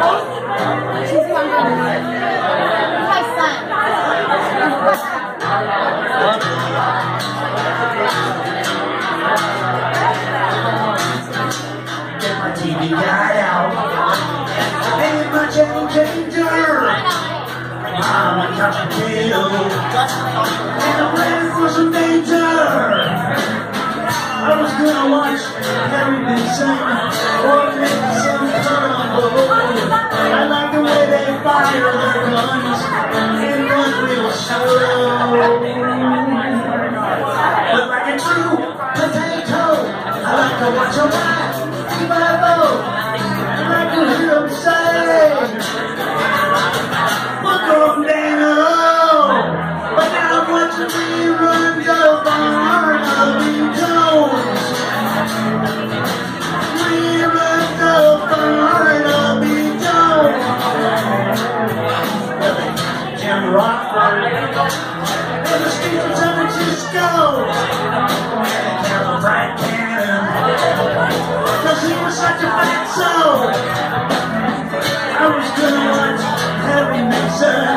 TV guy out. Ain't much any danger. I'm a couch potato. And I'm ready for some danger. I was gonna watch everything sing or make some trouble. I like the way they fire their guns and run real slow. But like a true potato, I like to watch a ride. I like to hear them say, look on down. But now I'm watching reruns of Barnaby Jones. Reruns of Barnaby Jones. Jim Rockford in the streets of San Francisco. Carol Bright Cannon. Cause he was such a fat soul. I was gonna watch Harry Nixon.